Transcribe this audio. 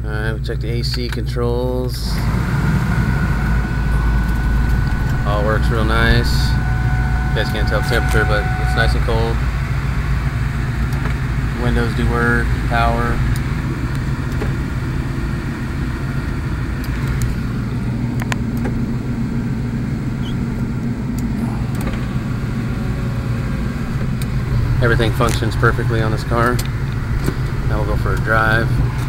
Alright, we checked the AC controls. All works real nice. You guys can't tell the temperature, but it's nice and cold. Windows do work, power. Everything functions perfectly on this car. Now we'll go for a drive.